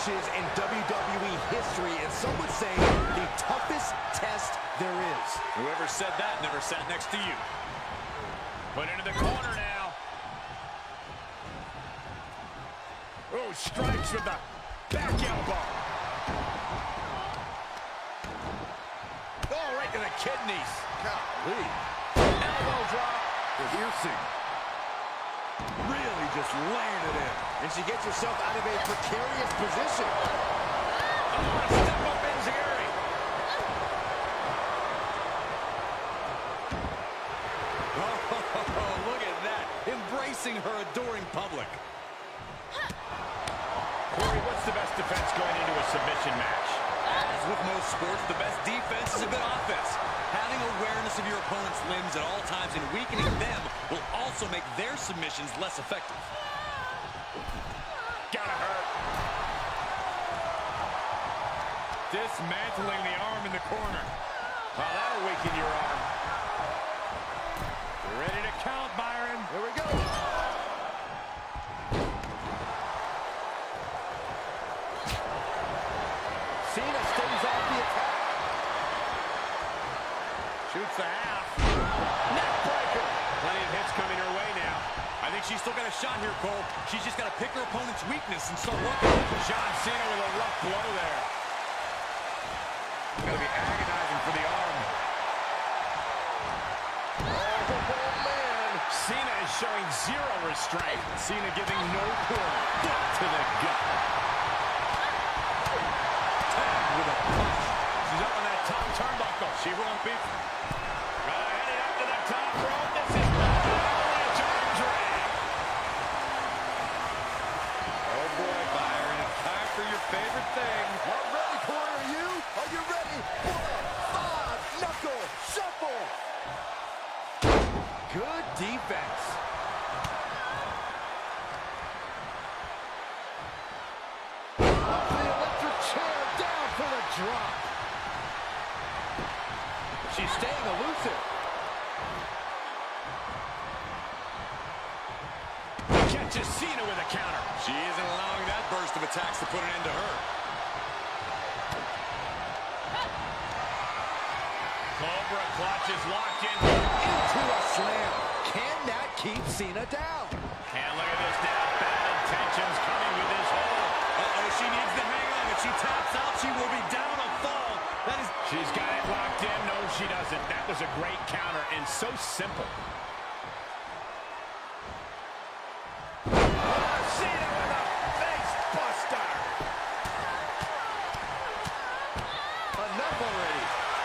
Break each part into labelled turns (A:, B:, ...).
A: matches in WWE history, and some would say the toughest test there is.
B: Whoever said that never sat next to you. Put into the corner now. Oh, strikes with the back elbow. Oh, right to the kidneys.
A: Golly.
B: Elbow drop.
A: Piercing. Really just laying it in. And she gets herself out of a precarious position.
B: Oh, step up enziguri. Oh, look at that. Embracing her adoring public. Corey, what's the best defense going into a submission match? As with most sports, the best defense is a good offense. Having awareness of your opponent's limbs at all times and weakening them will also make their submissions less effective. Gotta hurt. Dismantling the arm in the corner. Oh, that'll weaken your arm. You're ready to count, Byron.
A: Here we go. Cena stays off the attack.
B: Shoots the half. Neck breaker. Plenty of hits coming her way now. I think she's still got a shot here, Cole. She's just got to pick her opponent's weakness and start working with it. John Cena with a rough blow there. Gonna be agonizing for the arm.
A: Oh, man.
B: Cena is showing zero restraint. Cena giving no quarter. Foot to the gut. Tagged with a punch. She's up on that top turnbuckle. She won't be. Heading up to the top rope. This is not a arm drag. Oh boy, Byron, it's time for your favorite thing.
A: I'm ready, Corey. Are you? Are you ready for the five-knuckle shuffle? Good defense. Up the electric chair, down for the drop. She's staying elusive.
B: Catches Cena with a counter. She isn't allowing that burst of attacks to put an end to her. Cobra clutch is locked in.
A: Into a slam. Can that keep Cena down?
B: And look at this now. Bad intentions coming with this hold. Uh-oh, she needs to hang on. If she taps out, she will be down a fall. That is... She's got it locked in. No, she doesn't. That was a great counter and so simple. Cena with a face buster.
A: Enough already.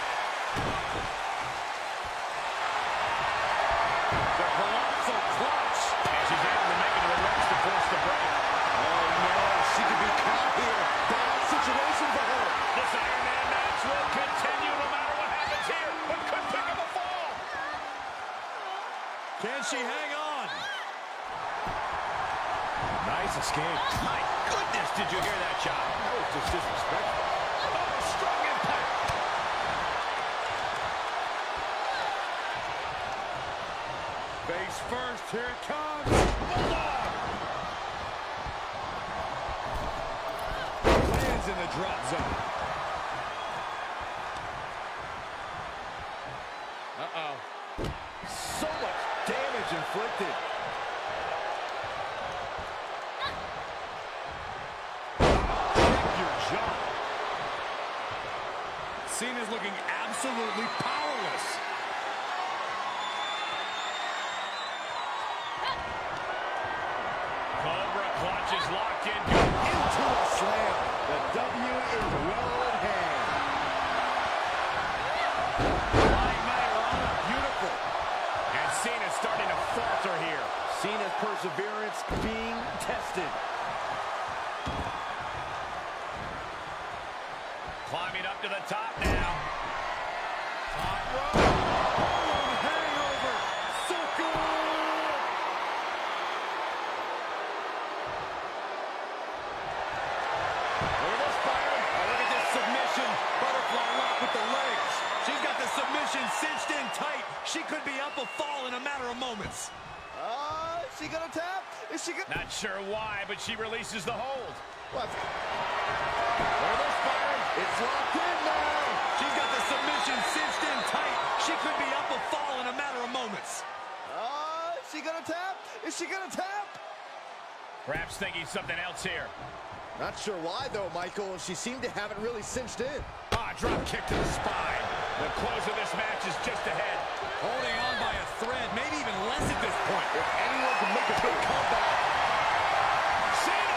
B: The colossal clutch. And she's able to make it to the ropes to force the break.
A: Oh, no. She could be caught here. Bad situation for her.
B: This Iron Man match will continue no matter what happens here, but could pick up a fall. Can she hang on? Nice escape. My goodness, did you hear that shot?
A: That was just disrespectful.
B: Oh, strong impact. Face first, here it comes. Bulldog. Lands in the drop zone. Uh-oh.
A: So much damage inflicted.
B: Cena's looking absolutely powerless. Cobra clutch is locked in.
A: Into a slam. The W is well in hand.
B: Flying Mayorana, beautiful. And Cena's starting to falter here.
A: Cena's perseverance being tested.
B: Climbing up to the top now. Top rope. Hangover. Circle. Look at this, Byron. Oh, look at this submission. Butterfly lock with the legs. She's got the submission cinched in tight. She could be up a fall in a matter of moments.
A: Is she gonna tap? Is she gonna...
B: Not sure why, but she releases the hold.
A: What? It's locked in now.
B: She's got the submission cinched in tight. She could be up or fall in a matter of moments.
A: Is she gonna tap? Is she gonna tap?
B: Perhaps thinking something else here.
A: Not sure why, though, Michael. She seemed to have it really cinched in.
B: Drop kick to the spine. The close of this match is just ahead. Holding on by a thread, maybe even less at this point.
A: If anyone can make a big comeback.
B: Cena!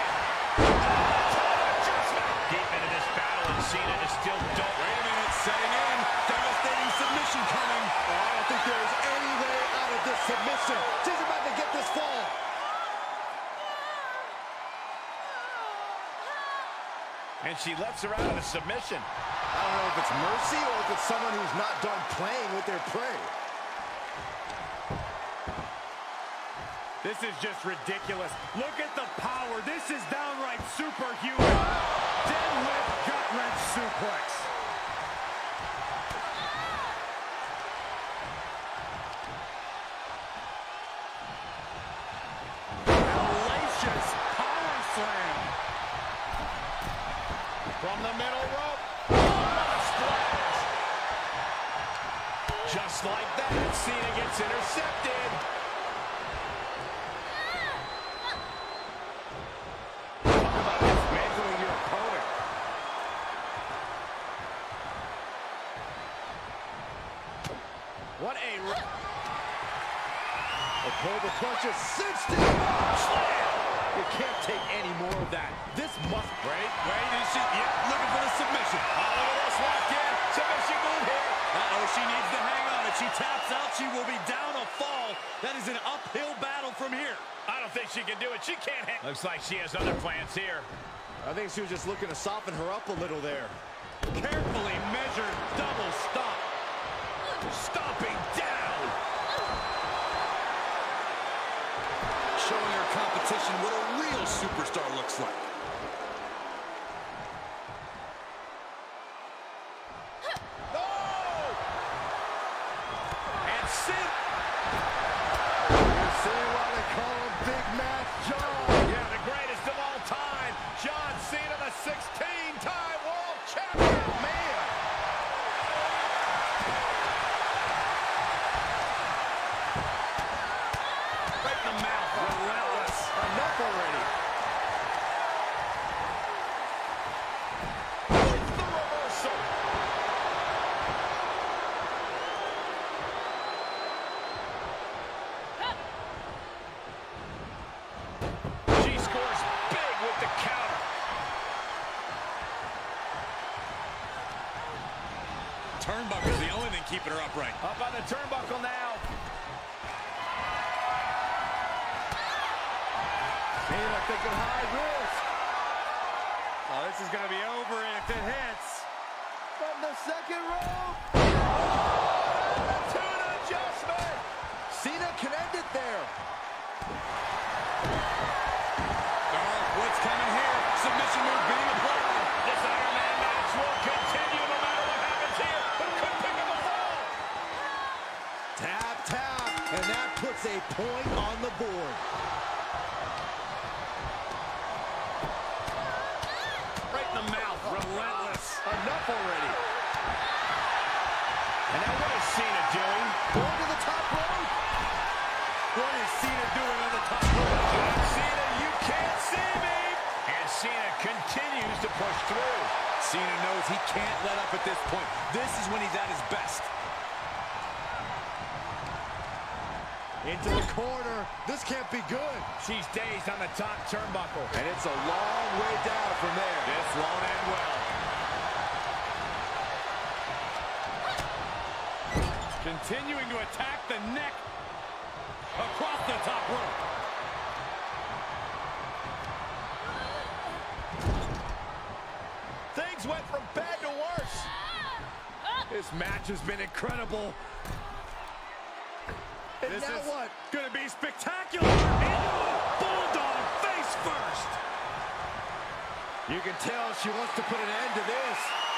B: Deep into this battle, and Cena is still dull. Wait a minute, setting in. Devastating submission coming.
A: I don't think there is any way out of this submission. She's about to get this fall.
B: And she lets her out of the submission.
A: I don't know if it's mercy or if it's someone who's not done playing with their prey.
B: This is just ridiculous. Look at the power. This is downright superhuman. Deadlift gut-wrench suplex. Hellacious power slam. From the middle rope. Splash. Just like that, Cena gets intercepted. Talk about dismantling your opponent. What a...
A: Cobra punches cinched in.
B: Slam!
A: You can't take any more of that. This must...
B: Wait, is she... Yeah, looking for the submission. Oh, look at this, locked in. Submission move here. Uh-oh, she needs to hang on. If she taps out, she will be down a fall. That is an uphill battle from here. I don't think she can do it. She can't hang. Looks like she has other plans here.
A: I think she was just looking to soften her up a little there.
B: Carefully measured double stomp. Stomping down. Showing her competition what a real superstar looks like. Oh! And Sid.
A: You're seeing why they call him Big Match John.
B: Yeah, the greatest of all time. John Cena, the 16-time world champion. Man. Right in the mouth. Relentless.
A: Enough already.
B: With the reversal. She scores big with the counter. Turnbuckle's the only thing keeping her upright. Up on the turnbuckle now.
A: Cena thinking high risk.
B: Oh, this is going to be over if it hits.
A: From the second rope.
B: Tune adjustment.
A: Cena can end it there.
B: What's coming here? Submission move being applied. This Iron Man match will continue no matter what happens here. But could pick up a fall.
A: Tap, tap. And that puts a point on the board.
B: Right in the mouth. Relentless.
A: Enough already.
B: And now what is Cena doing?
A: Going to the top rope.
B: What is Cena doing on the top rope? Cena, you can't see me. And Cena continues to push through. Cena knows he can't let up at this point. This is when he's at his best.
A: Into the corner. This can't be good.
B: She's dazed on the top turnbuckle.
A: And it's a long way down from there.
B: This won't end well. Continuing to attack the neck across the top rope. Things went from bad to worse. This match has been incredible.
A: And
B: This
A: now
B: is
A: what?
B: gonna be spectacular. Bulldog face first.
A: You can tell she wants to put an end to this.